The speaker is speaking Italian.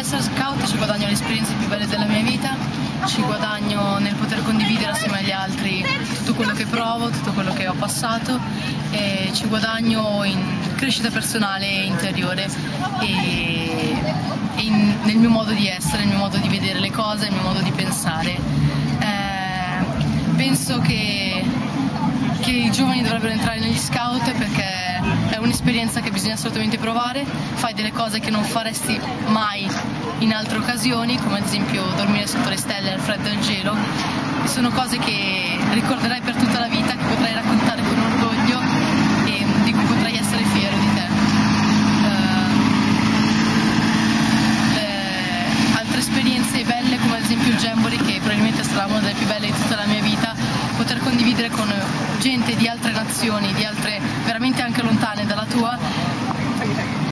Nell'essere scout ci guadagno le esperienze più belle della mia vita, ci guadagno nel poter condividere assieme agli altri tutto quello che provo, tutto quello che ho passato, e ci guadagno in crescita personale e interiore nel mio modo di essere, nel mio modo di vedere le cose, nel mio modo di pensare. Penso che i giovani dovrebbero entrare negli scout perché è un'esperienza che bisogna assolutamente provare, fai delle cose che non faresti mai in altre occasioni, come ad esempio dormire sotto le stelle al freddo e al gelo. Sono cose che ricorderai per tutta la vita, che potrai raccontare con orgoglio e di cui potrai essere fiero di te. Altre esperienze belle, come ad esempio il Jamboree, che probabilmente sarà una delle più belle di tutta la mia vita, poter condividere con gente di altre nazioni, di altre veramente anche lontane dalla tua,